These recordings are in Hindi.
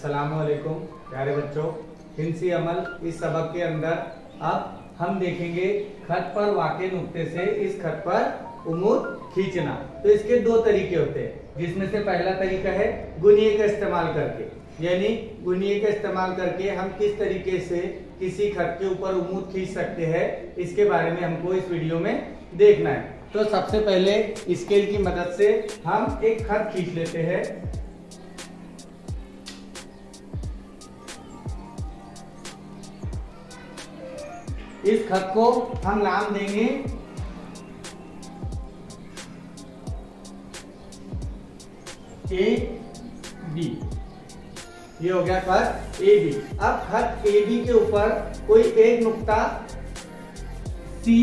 अस्सलामुअलैकुम प्यारे बच्चों, हिंसी अमल इस सबक के अंदर अब हम देखेंगे खत पर वाक़े नुक्ते से इस खत पर उमूद खींचना। तो इसके दो तरीके होते हैं, जिसमें से पहला तरीका है गुनिये का इस्तेमाल करके, यानी गुनिये का इस्तेमाल करके हम किस तरीके से किसी खत के ऊपर उमूद खींच सकते हैं, इसके बारे में हमको इस वीडियो में देखना है। तो सबसे पहले स्केल की मदद से हम एक खत खींच लेते हैं। इस खत को हम नाम देंगे ए बी। ये हो गया खत ए बी। अब खत ए बी के ऊपर कोई एक नुक्ता सी,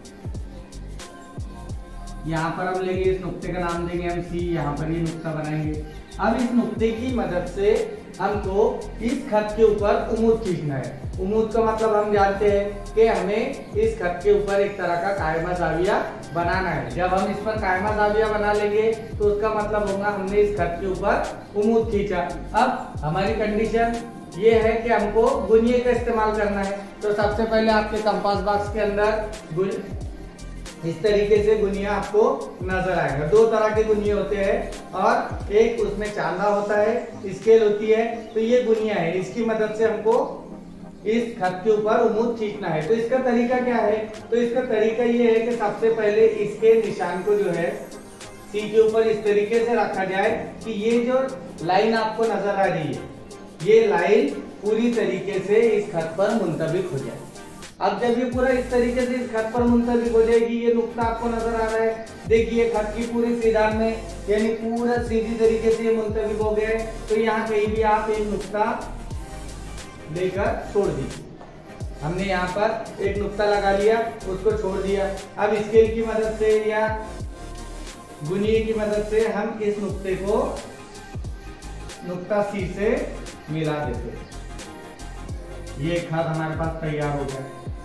यहां पर हम लेंगे, इस नुक्ते का नाम देंगे हम सी, यहां पर ये नुक्ता बनाएंगे। अब इस नुक्ते की मदद से हमको इस खत के ऊपर उमूद खींचना है। उमूद का मतलब हम जानते हैं कि हमें इस खत के ऊपर एक तरह का कायमा जाविया बनाना है। जब हम इस पर कायमा जाविया बना लेंगे तो उसका मतलब होगा हमने इस खत के ऊपर उमूद खींचा। अब हमारी कंडीशन ये है कि हमको गुनिये का इस्तेमाल करना है। तो सबसे पहले आपके कंपास बॉक्स के अंदर इस तरीके से गुनिया आपको नजर आएगा। दो तरह के गुनिये होते हैं और एक उसमें चांदा होता है, स्केल होती है। तो ये गुनिया है, इसकी मदद से हमको इस खत के ऊपर उमूद खींचना है। तो इसका तरीका क्या है? तो इसका तरीका ये है कि सबसे पहले इसके निशान को जो है सी के ऊपर इस तरीके से रखा जाए कि ये जो लाइन आपको नजर आ रही है, ये लाइन पूरी तरीके से इस खत पर मुंतबिक हो जाए। अब जब ये पूरा इस तरीके से इस खत पर मुंतबिक हो जाएगी, ये नुक्ता आपको नजर आ रहा है, देखिए खत की पूरी सीधान में, यानी पूरा सीधी तरीके से ये मुंतबिक हो गए। तो यहाँ कहीं भी आप एक नुक्ता लेकर छोड़ दीजिए। हमने यहाँ पर एक नुक्ता लगा लिया, उसको छोड़ दिया। अब स्केल की मदद से या गुनिये की मदद से हम इस नुक्ते को नुक्ता सी से मिला देते हैं। ये खत हमारे पास तैयार हो गया।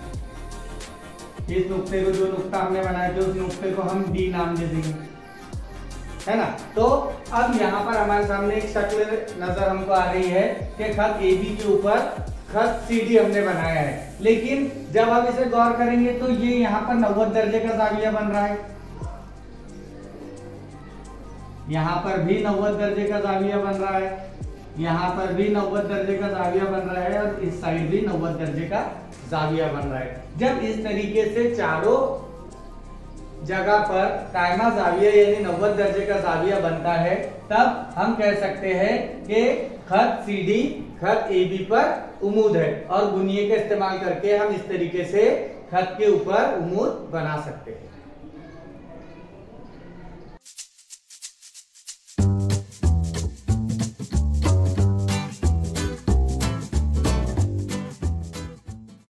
इस नुक्ते को, जो नुक्ता हमने बनाया था, उस नुक्ते को हम डी नाम दे देंगे, है ना। तो अब यहाँ पर हमारे सामने एक शक्ल नजर हमको आ रही है कि खत ए बी के ऊपर खत सी डी हमने बनाया है। लेकिन जब आप इसे गौर करेंगे तो ये यहाँ पर 90 दर्जे का जाविया बन रहा है, यहाँ पर भी 90 दर्जे का जाविया बन रहा है, यहाँ पर भी 90 दर्जे का जाविया बन रहा है और इस साइड भी 90 दर्जे का जाविया बन रहा है। जब इस तरीके से चारों जगह पर कायमा जाविया यानी 90 दर्जे का जाविया बनता है, तब हम कह सकते हैं कि खत सी डी खत ए बी पर उमूद है। और गुनिये का इस्तेमाल करके हम इस तरीके से खत के ऊपर उमूद बना सकते हैं।